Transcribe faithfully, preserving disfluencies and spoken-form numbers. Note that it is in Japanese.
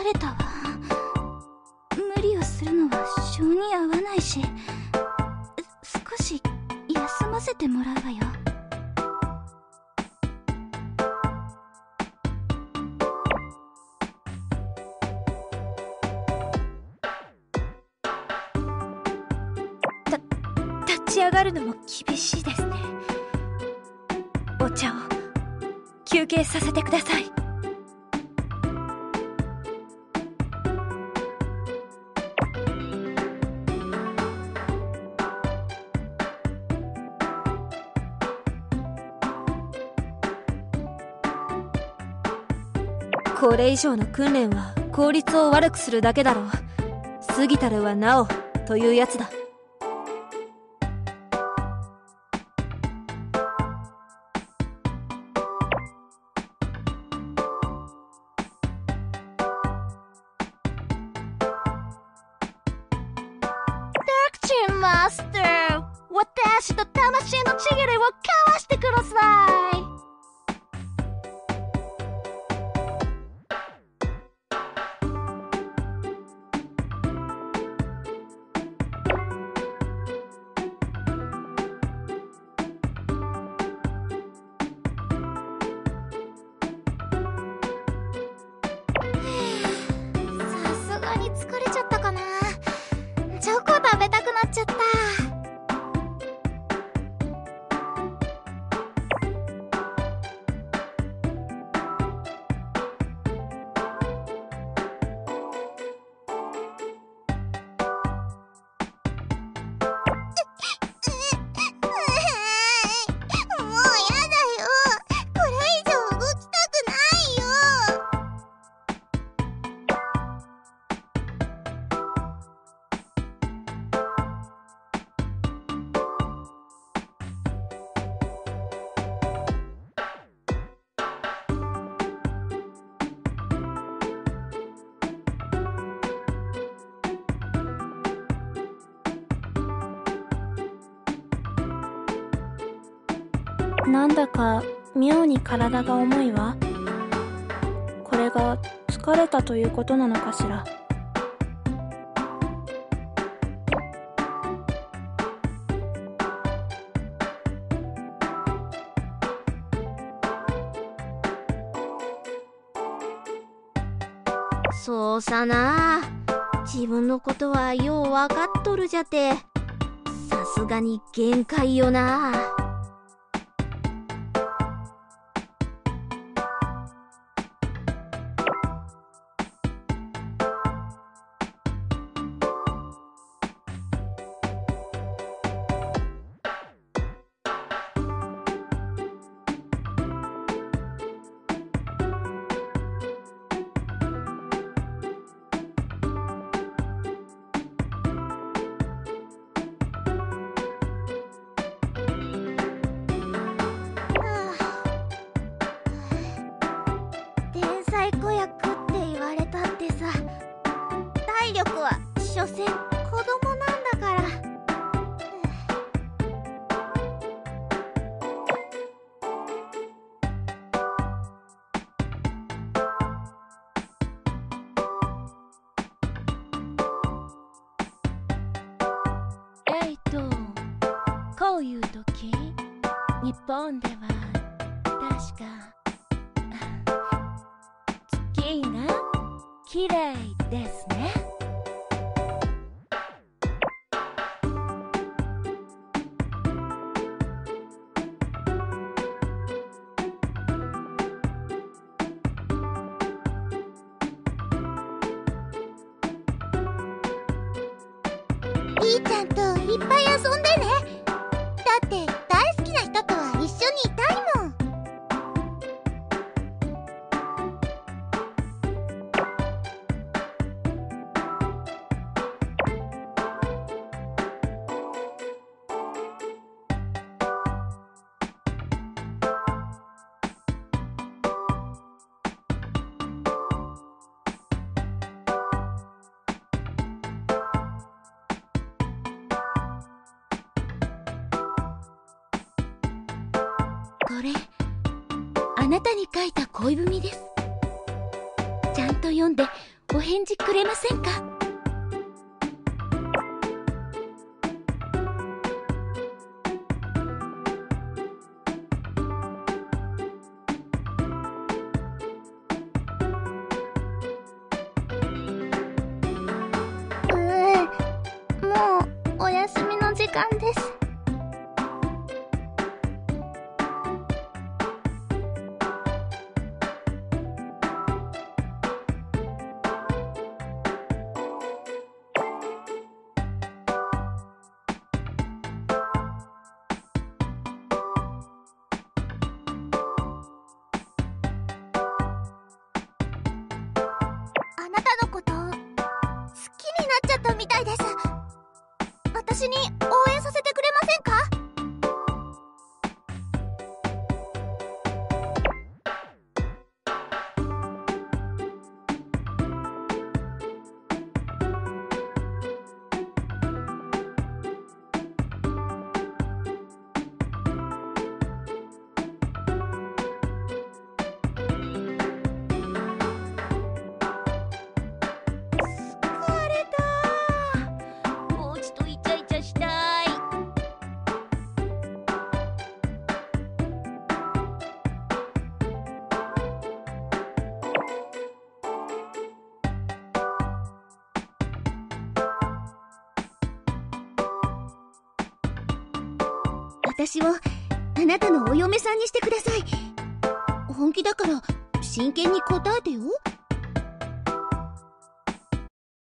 れたわ。無理をするのは性に合わないし、少し休ませてもらうわよ。 た立ち上がるのも厳しいですね。お茶を休憩させてください。これ以上の訓練は効率を悪くするだけだろう。過ぎたるはなおというやつだ。 マスター、私と魂のちぎりを交わしてください。さすがに疲れちゃったかな。チョコ食べたくなっちゃった。 なんだか妙に体が重いわ。これが疲れたということなのかしら。 そうさな。自分のことはようわかっとるじゃて。さすがに限界よな。所詮子供なんだから。 えいと、こういう時、日本では確か月が綺麗ですね。 いーちゃんといっぱい遊んでね。だって大好きな人とは一緒にいたいもん。これあなたに書いた恋文です。ちゃんと読んでお返事くれませんか？ うーん、もうお休みの時間です。あなたのこと好きになっちゃったみたいです。私に応援させてくれませんか？ 疲れた。コーチとイチャイチャしたい。 私をあなたのお嫁さんにしてください。本気だから真剣に答えてよ。